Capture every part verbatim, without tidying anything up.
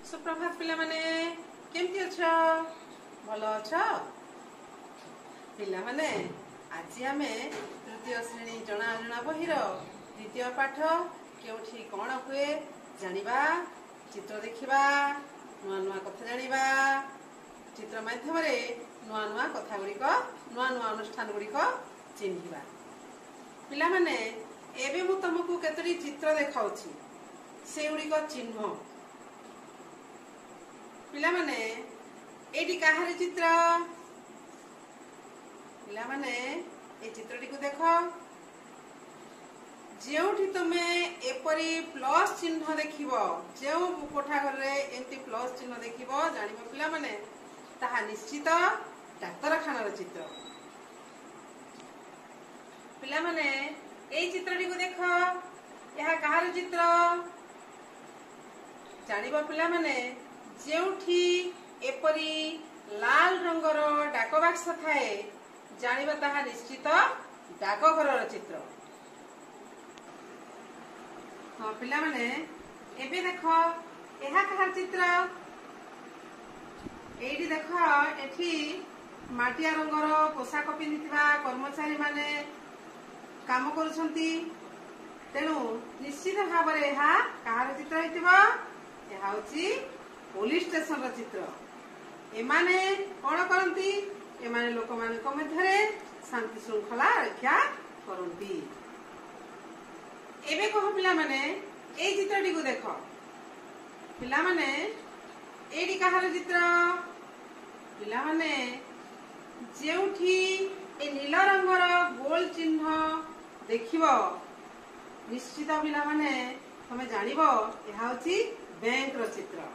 सुप्रभात पिला माने केमती अछ भल अछ पिला माने आज आमे तृतीय श्रेणी जना जना बहिर द्वितीय पाठ केउठी कोन हुए जानिबा चित्र देखिबा नुआ नुआ कथा जानिबा चित्र माध्यम रे नुआ नुआ कथा गुडी को नुआ नुआ अनुष्ठान गुडी को चिन्हिबा पिला माने एबे मु तुमको केतरी चित्र देखाउछि से गुडी को चिन्ह पिला माने एडी काहार चित्र पिला माने ए चित्रटी को देखो जेउठी तुमे एपरी प्लस चिन्ह देखिबो जेउ कोठा घर रे एंती प्लस चिन्ह देखिबो जानिबो पिला माने ताहा निश्चित डाक्तरखानार चित्र पिला माने ए चित्रटी को देखो यहा काहार चित्र जानिबो पिला माने जेउठी एपरी लाल रंगर डाक बाक्स थाए जानिबा ताहा निश्चित डाकघरर चित्र हाँ पिला माने एबे देखो एहा कहार चित्र एडी देखो एठी माटिया रंगर पोशाक पिंधिथिबा कर्मचारी माने काम करूछंती तेनु निश्चित भाबरे एहा कहार चित्र हेतिबो एहा होची पुलिस स्टेशन र चित्र एमाने कोन करंती एमाने लोक मान को मध्यरे शांति श्रृंखला रक्षा करंती एबे कहो पिला माने ए चित्रटी को देखो पिला माने एडी कहार चित्र पिला माने जेउठी ए नीला रंगर गोल चिन्ह देखिबो निश्चित पिला माने तमे जानिबो एहा होची बैंक रो चित्र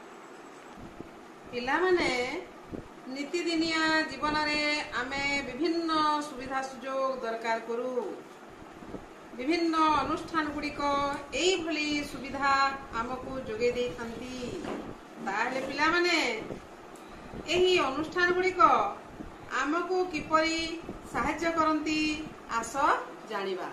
पिला माने नीतिदिनिया जीवन रे आमे विभिन्न सुविधा सुजोग दरकार करू विभिन्न अनुष्ठान गुडी को एई भली सुविधा हमकु जोगे दे थांती ताले पिला माने एही अनुष्ठान गुडी को हमकु किपरि सहायता करंती आस जानिबा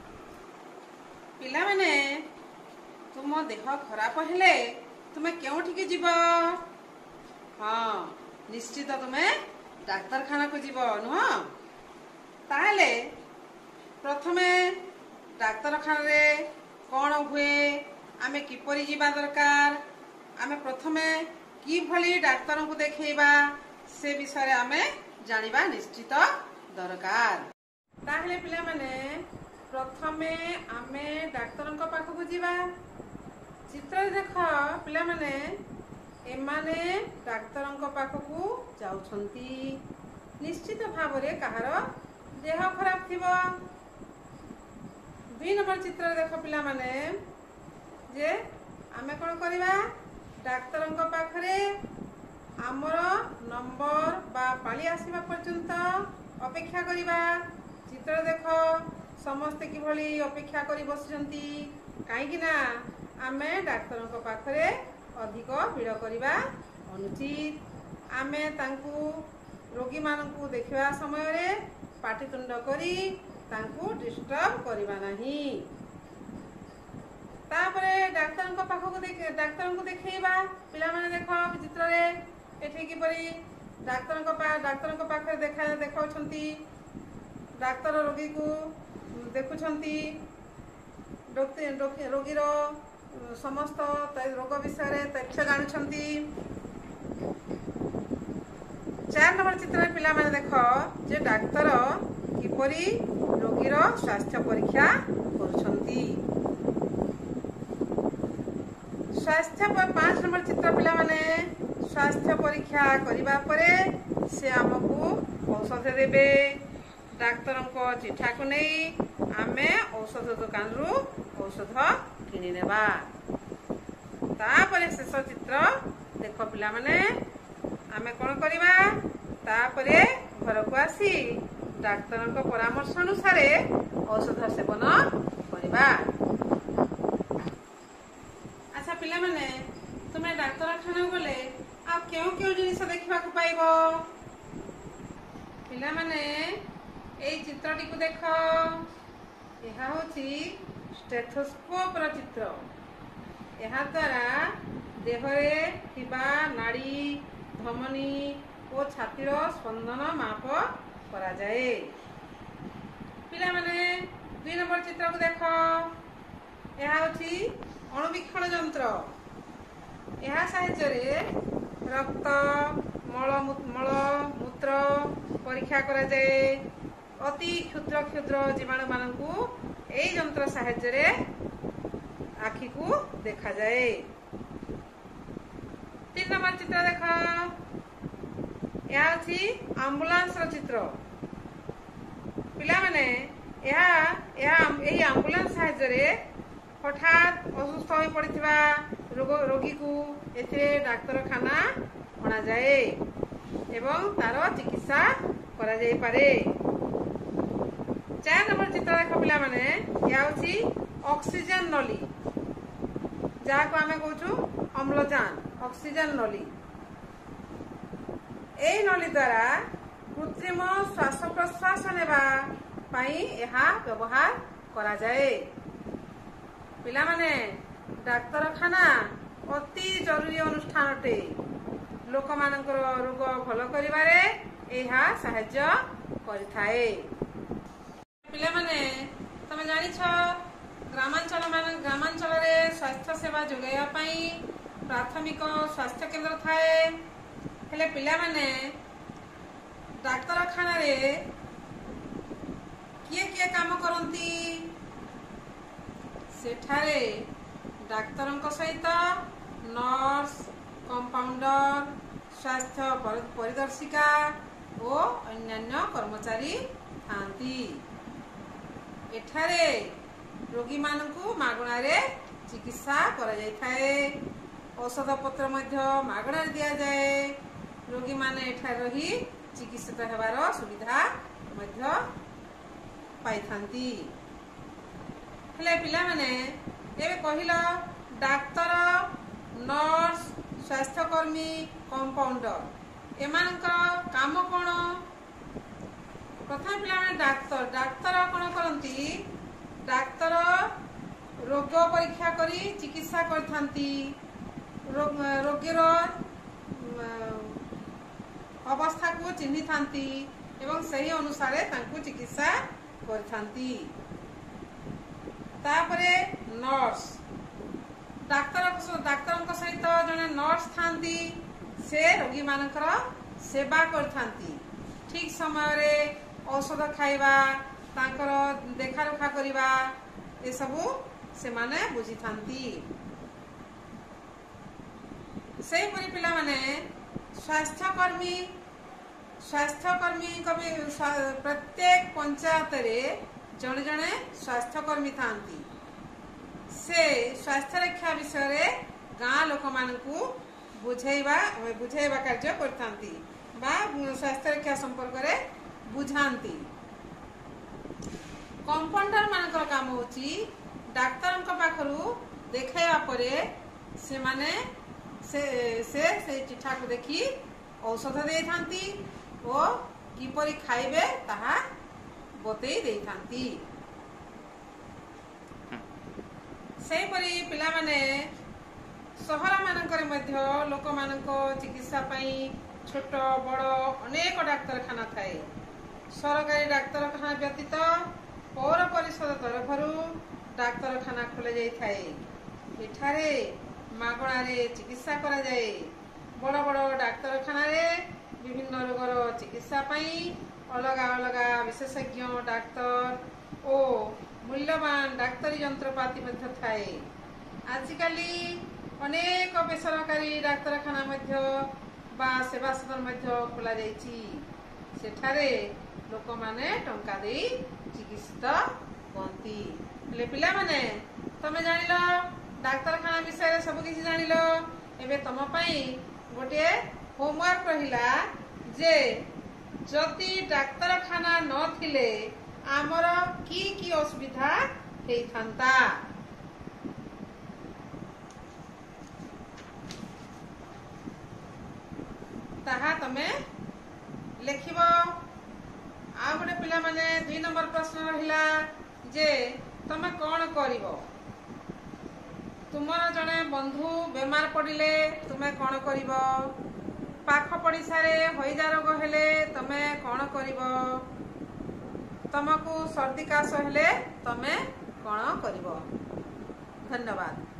पिला माने तुम देह खराब हेले तुमे केउठी के जीव हाँ निश्चित तुम्हें डाक्तरखाना को जीव नुह ताहले प्रथमे डाक्तरखाना रे कौन हुए आमे किपरि जीवा दरकार आमे प्रथमे की भली डाक्तर को देखैबा से विषय आमे जानिबा निश्चित दरकार ताहले पिला माने प्रथमे आमे डाक्तर को पाख को जीवा चित्र देख पिला माने एमाने डाक्तर पाखकू जाउछंती निश्चित भावरे कहार देह खराब थिबो दुई नंबर चित्र देख पिला माने जे आमे कोन करबा डाक्तर पाखरे आमर नंबर बा पाली आसीबा पर्यंत अपेक्षा करबा चित्र देख समस्त कि भली अपेक्षा करी बसजंती काहे कि ना आमे डाक्तर पाखरे अधिक भिड़ करबा अनुचित आमे तांकू रोगी मानकू देखिबा समय रे पाटितुंड करी तांकू डिस्टर्ब करबा नाही तापरे डाक्टर को पाखो को देख डाक्टर को देखैबा पिला माने देखो चित्र रे एठी कि परी डाक्टर को पा डाक्टर को पाखरे देखा देखाउछंती डाक्टर रोगी को देखुछंती रोगी रो समस्त रोग विषय तथ्य जानुछंती चार नंबर चित्र पिला माने देखो जे डाक्तर किपरि रोगी रो स्वास्थ्य परीक्षा करूछंती स्वास्थ्य पर पांच नंबर चित्र पिला माने स्वास्थ्य परीक्षा करिबा परे से हमकू औषध देबे डाक्तर को चिठा को नहीं आमे औषध दुकान रु औषध किनी नेबा तापरे शेष चित्र देखो पिला माने आमे कोन करिबा तापरे घर को आसी डाक्तर को परामर्श अनुसार औषध सेवन करिबा अच्छा पिला माने तुमे डाक्तरखाना गले आ केउ केउ जिनिस देखिबा को पाइबो पिला माने एई चित्रटी को देखो एहा होची स्टेथोस्कोप र चित्र यहाँ द्वारा ଦେହରେ ଥିବା ନାଡ଼ି ଧମନୀ ଓ ଛାତିର ସ୍ପନ୍ଦନ ମାପ କରାଯାଏ। ପିଲାମାନେ ଦୁଇ ନମ୍ବର ଚିତ୍ରକୁ ଦେଖ। ଏହା ହେଉଛି ଅଣୁବୀକ୍ଷଣ ଯନ୍ତ୍ର। ଏହା ସାହାଯ୍ୟରେ ରକ୍ତ ମଳ ମଳ ମୂତ୍ର ପରୀକ୍ଷା କରାଯାଏ। ଅତି କ୍ଷୁଦ୍ର କ୍ଷୁଦ୍ର ଜୀବାଣୁମାନଙ୍କୁ ଏହି ଯନ୍ତ୍ର ସାହାଯ୍ୟରେ ଆଖିକୁ ଦେଖାଯାଏ। ତିନି ନମ୍ବର ଚିତ୍ର ଦେଖ। ଏହା ହେଉଛି ଆମ୍ବୁଲାନ୍ସର ଚିତ୍ର। ପିଲାମାନେ ଏହା ଏହା ଏହି ଆମ୍ବୁଲାନ୍ସ ସାହାଯ୍ୟରେ ହଠାତ୍ ଅସୁସ୍ଥ ହୋଇ ପଡ଼ିଥିବା ରୋଗ ରୋଗୀକୁ ଏଥିରେ ଡାକ୍ତରଖାନା ଅଣାଯାଏ ଏବଂ ତାର ଚିକିତ୍ସା କରାଯାଇପାରେ। ଚାରି ନମ୍ବର ଚିତ୍ର ଦେଖ ପିଲାମାନେ। ଏହା ହେଉଛି ଅକ୍ସିଜେନ ନଳୀ, ଯାହାକୁ ଆମେ କହୁଛୁ ଅମ୍ଳଜାନ, ଅକ୍ସିଜେନ ନଳୀ। ଏହି ନଳୀ ଦ୍ୱାରା କୃତ୍ରିମ ଶ୍ୱାସ ପ୍ରଶ୍ୱାସ ନେବା ପାଇଁ ଏହା ବ୍ୟବହାର କରାଯାଏ। ପିଲାମାନେ ଡାକ୍ତରଖାନା ଅତି ଜରୁରୀ ଅନୁଷ୍ଠାନ ଅଟେ। ଲୋକମାନଙ୍କର ରୋଗ ଭଲ କରିବାରେ ଏହା ସାହାଯ୍ୟ କରିଥାଏ। ପିଲାମାନେ ତମେ ଜାଣିଛ ଗ୍ରାମାଞ୍ଚଳ ମାନ ଗ୍ରାମାଞ୍ଚଳରେ ସ୍ୱାସ୍ଥ୍ୟ ସେବା ଯୋଗାଇବା ପାଇଁ ପ୍ରାଥମିକ ସ୍ୱାସ୍ଥ୍ୟ କେନ୍ଦ୍ର ଥାଏ। ହେଲେ ପିଲାମାନେ ଡାକ୍ତରଖାନାରେ କିଏ କିଏ କାମ କରନ୍ତି? ସେଠାରେ ଡାକ୍ତରଙ୍କ ସହିତ ନର୍ସ, କମ୍ପାଉଣ୍ଡର, ସ୍ୱାସ୍ଥ୍ୟ ପରିଦର୍ଶିକା ଓ ଅନ୍ୟାନ୍ୟ କର୍ମଚାରୀ ଥାନ୍ତି। ଏଠାରେ ରୋଗୀମାନଙ୍କୁ ମାଗଣାରେ ଚିକିତ୍ସା କରାଯାଇଥାଏ। ଔଷଧପତ୍ର ମଧ୍ୟ ମାଗଣାରେ ଦିଆଯାଏ। ରୋଗୀମାନେ ଏଠାରେ ରହି ଚିକିତ୍ସିତ ହେବାର ସୁବିଧା ମଧ୍ୟ ପାଇଥାନ୍ତି। ହେଲେ ପିଲାମାନେ ଏବେ କହିଲ ଡାକ୍ତର, ନର୍ସ, ସ୍ୱାସ୍ଥ୍ୟକର୍ମୀ, କମ୍ପାଉଣ୍ଡର ଏମାନଙ୍କର କାମ କ'ଣ? ପ୍ରଥମେ ପିଲାମାନେ ଡାକ୍ତର ଡାକ୍ତର କ'ଣ କରନ୍ତି? ଡାକ୍ତର ରୋଗ ପରୀକ୍ଷା କରି ଚିକିତ୍ସା କରିଥାନ୍ତି। ରୋଗୀର ଅବସ୍ଥାକୁ ଚିହ୍ନିଥାନ୍ତି ଏବଂ ସେହି ଅନୁସାରେ ତାଙ୍କୁ ଚିକିତ୍ସା କରିଥାନ୍ତି। ତାପରେ ନର୍ସ, ଡାକ୍ତର ଡାକ୍ତରଙ୍କ ସହିତ ଜଣେ ନର୍ସ ଥାନ୍ତି। ସେ ରୋଗୀମାନଙ୍କର ସେବା କରିଥାନ୍ତି। ଠିକ୍ ସମୟରେ ଔଷଧ ଖାଇବା, ତାଙ୍କର ଦେଖାରେଖା କରିବା ଏସବୁ ସେମାନେ ବୁଝିଥାନ୍ତି। ସେହିପରି ପିଲାମାନେ ସ୍ୱାସ୍ଥ୍ୟକର୍ମୀ ସ୍ୱାସ୍ଥ୍ୟକର୍ମୀଙ୍କ ବି ପ୍ରତ୍ୟେକ ପଞ୍ଚାୟତରେ ଜଣେ ଜଣେ ସ୍ୱାସ୍ଥ୍ୟକର୍ମୀ ଥାନ୍ତି। ସେ ସ୍ୱାସ୍ଥ୍ୟ ରକ୍ଷା ବିଷୟରେ ଗାଁ ଲୋକମାନଙ୍କୁ ବୁଝେଇବା ବୁଝେଇବା କାର୍ଯ୍ୟ କରିଥାନ୍ତି ବା ସ୍ୱାସ୍ଥ୍ୟ ରକ୍ଷା ସମ୍ପର୍କରେ ବୁଝାନ୍ତି। କମ୍ପାଉଣ୍ଡର ମାନଙ୍କର କାମ ହେଉଛି ଡାକ୍ତରଙ୍କ ପାଖରୁ ଦେଖାଇବା ପରେ ସେମାନେ ସେ ସେ ସେଇ ଚିଠାକୁ ଦେଖି ଔଷଧ ଦେଇଥାନ୍ତି ଓ କିପରି ଖାଇବେ ତାହା ବତେଇ ଦେଇଥାନ୍ତି। ସେହିପରି ପିଲାମାନେ ସହର ମାନଙ୍କରେ ମଧ୍ୟ ଲୋକମାନଙ୍କ ଚିକିତ୍ସା ପାଇଁ ଛୋଟ ବଡ଼ ଅନେକ ଡାକ୍ତରଖାନା ଥାଏ। ସରକାରୀ ଡାକ୍ତରଖାନା ବ୍ୟତୀତ ପୌର ପରିଷଦ ତରଫରୁ ଡାକ୍ତରଖାନା ଖୋଲାଯାଇଥାଏ। ଏଠାରେ ମାଗଣାରେ ଚିକିତ୍ସା କରାଯାଏ। ବଡ଼ ବଡ଼ ଡାକ୍ତରଖାନାରେ ବିଭିନ୍ନ ରୋଗର ଚିକିତ୍ସା ପାଇଁ ଅଲଗା ଅଲଗା ବିଶେଷଜ୍ଞ ଡାକ୍ତର ଓ ମୂଲ୍ୟବାନ ଡାକ୍ତରୀ ଯନ୍ତ୍ରପାତି ମଧ୍ୟ ଥାଏ। ଆଜିକାଲି ଅନେକ ବେସରକାରୀ ଡାକ୍ତରଖାନା ମଧ୍ୟ ବା ସେବା ସଦନ ମଧ୍ୟ ଖୋଲାଯାଇଛି। ସେଠାରେ ଲୋକମାନେ ଟଙ୍କା ଦେଇ ଚିକିତ୍ସିତ ହୁଅନ୍ତି। ହେଲେ ପିଲାମାନେ ତମେ ଜାଣିଲ ଡାକ୍ତରଖାନା ବିଷୟରେ ସବୁ କିଛି ଜାଣିଲ। ଏବେ ତମ ପାଇଁ ଗୋଟିଏ ହୋମୱାର୍କ ରହିଲା ଯେ ଯଦି ଡାକ୍ତରଖାନା ନଥିଲେ ଆମର କି କି ଅସୁବିଧା ହେଇଥାନ୍ତା। ତାହା ତମେ ଲେଖିବ। ଆଉ ଗୋଟେ ପିଲାମାନେ ଦୁଇ ନମ୍ବର ପ୍ରଶ୍ନ ରହିଲା ଯେ ତମେ କଣ କରିବ? तुमर जड़े बंधु बेमार पड़िले तुमे कौन करिब पाख पड़िशारे हईजा रोग हेले तमे कौन करिब तुमको सर्दी काश हेले तमे कौन करिब। धन्यवाद।